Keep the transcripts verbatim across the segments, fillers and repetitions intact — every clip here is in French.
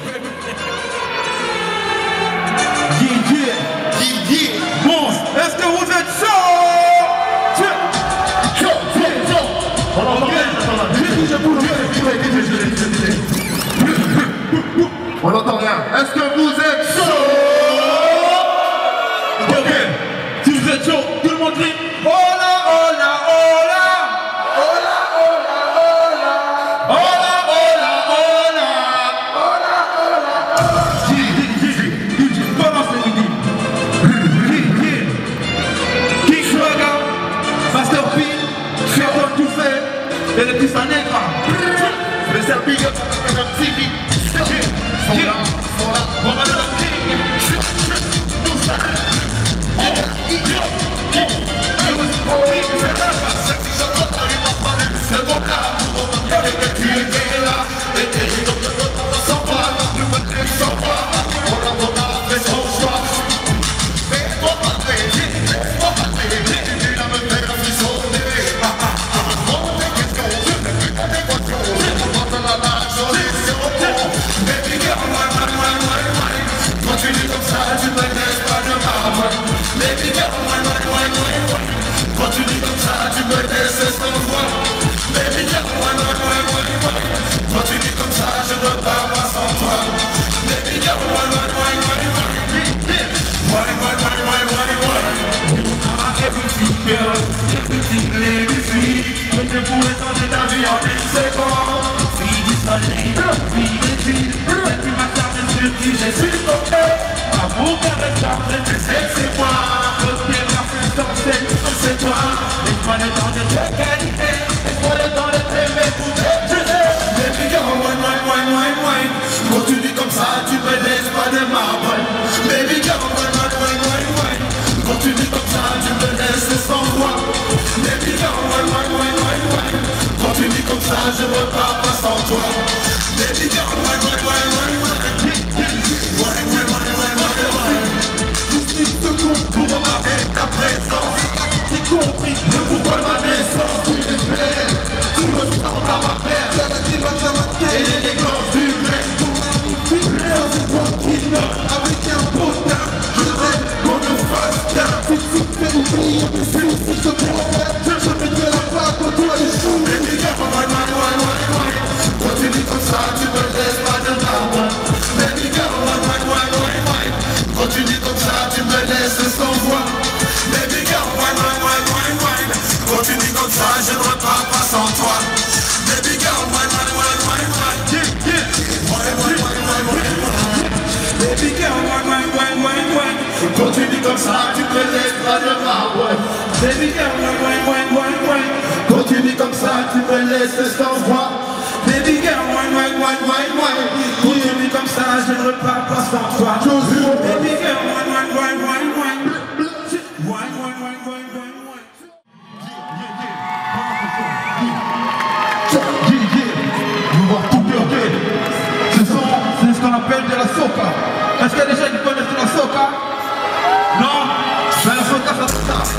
Yeah, yeah, yeah, yeah. Bon, est-ce que vous êtes chaud? Chaud, chaud, chaud. On n'entend rien. Est-ce que vous êtes chaud? Ok, si vous êtes chaud, tout le monde crie hola, hola, hola. Hola, hola, hola. Hola, hola, hola. Hola, hola. J, J, J, J, balance le midi. J, J. King Swagger, Master P, Ferdon tout fait, et le petit Sanegra. Le Serbie, Madame T V. Sont là, sont là. On va dans la king. Continue comme ça, tu me laisses pas de marbre. Baby girl, wine, wine, wine, wine, wine. Continue comme ça, tu me laisses sans voix. Baby girl, wine, wine, wine, wine, wine. Continue comme ça, je repars pas sans toi. Baby girl, wine, wine, wine, wine, wine. Wine, wine, wine, wine, wine, wine. Tout ce qui te compte pour remarquer ta présence. J'ai compris le pourquoi de ma naissance. Tu es belle, tu me sens dans ma perte. Et les grands du avec un potin, je rêve qu'on ne fasse qu'un. Si tu fais oublier mes sous, si je te promets, je mettrai la plaque au doigt des choux. Baby girl, wine, wine, wine, wine, wine. Continue comme ça, tu me laisses pas de marbre. Baby girl, wine, wine, wine, wine, wine. Continue comme ça, tu me laisses sans voix. Baby girl, wine, wine, wine, wine, wine. Continue comme ça, je ne repars pas sans toi. Baby girl, wine, wine, wine, wine, wine. Yeah, yeah. Wine, wine, wine, wine, wine, wine. Baby girl, wine, wine, wine, wine, wine. Continue comme ça, tu me laisses pas de marbre. Baby girl, wine, wine, wine, wine, wine. Continue comme ça, tu me laisses sans voix. Baby girl, wine, wine, wine, wine, wine. Continue comme ça, je ne repars pas sans toi. Baby girl, wine, wine, wine, wine, wine. Wine, wine, wine, wine, wine, wine. C'est ce qu'on appelle de la soca. Est-ce qu'il y a des gens qui connaissent de la soca? Non? Mais la soca, ça fait ça.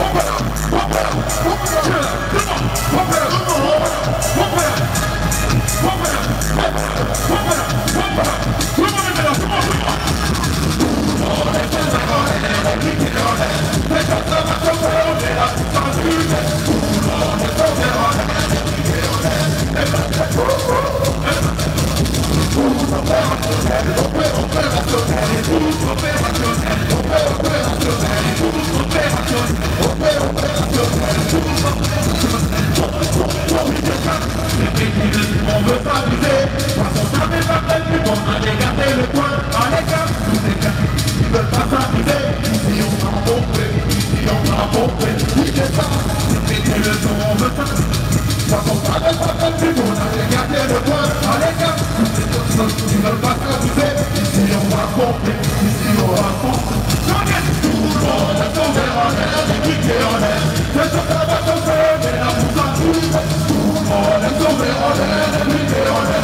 On veut pas viser, parce qu'on savait pas tel but, on allait garder le coin, allez gars, tous ces gars, ils veulent pas s'amuser, ici on va pomper, ici on va pomper, oui c'est ça, c'est péter le son, on veut pas, parce qu'on savait pas tel but, on allait garder le coin, allez gars, tous ces gars, ils veulent pas s'amuser, ici on va pomper, ici on va pomper, tout le monde est tombé en l'air, les piqués en l'air, c'est ça ça va tomber, mais la pousse à tout, tout le monde est tombé en l'air, les piqués en l'air.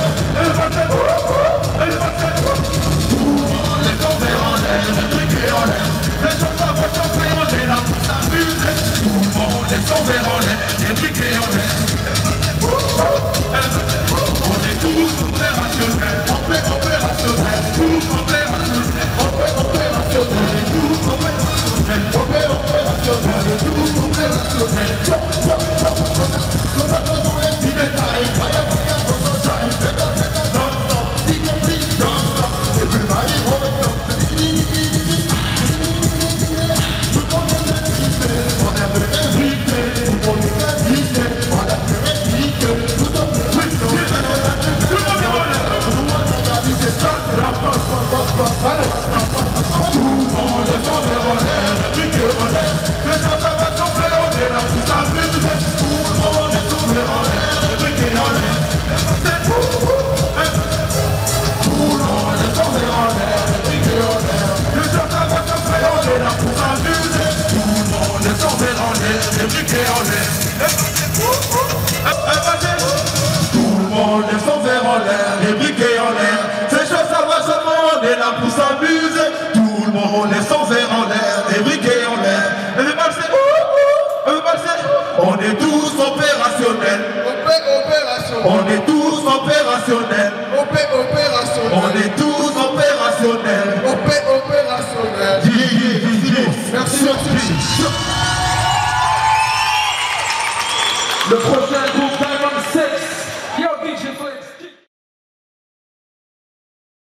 On est tous opérationnels. Op opérationnel. On est tous opérationnels. Op opérationnel. Merci, merci. Le prochain groupe